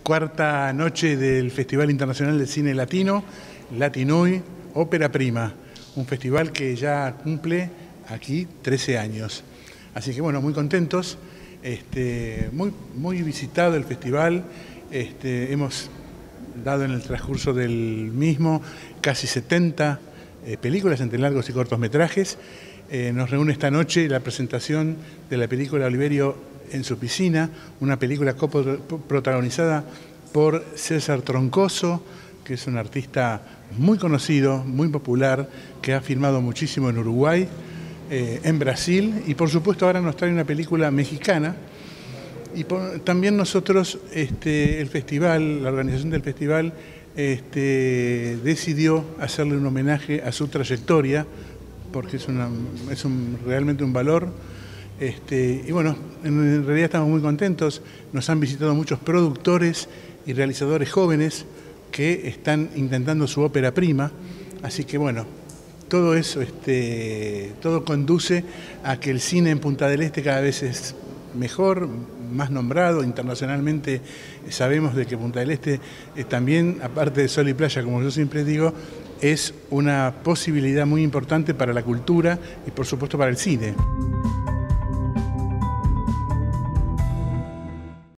cuarta noche del Festival Internacional de Cine Latino, Latinoy, Ópera Prima, un festival que ya cumple aquí 13 años. Así que bueno, muy contentos, muy visitado el festival, hemos dado en el transcurso del mismo casi 70 películas entre largos y cortometrajes. Nos reúne esta noche la presentación de la película Oliverio en su piscina, una película protagonizada por César Troncoso, que es un artista muy conocido, muy popular, que ha filmado muchísimo en Uruguay, en Brasil, y por supuesto ahora nos trae una película mexicana. Y también nosotros, el festival, la organización del festival, decidió hacerle un homenaje a su trayectoria, porque es realmente un valor. Y bueno, en realidad estamos muy contentos. Nos han visitado muchos productores y realizadores jóvenes que están intentando su ópera prima. Así que bueno, todo eso, todo conduce a que el cine en Punta del Este cada vez es mejor, más nombrado internacionalmente. Sabemos de que Punta del Este también, aparte de sol y playa, como yo siempre digo, es una posibilidad muy importante para la cultura y por supuesto para el cine.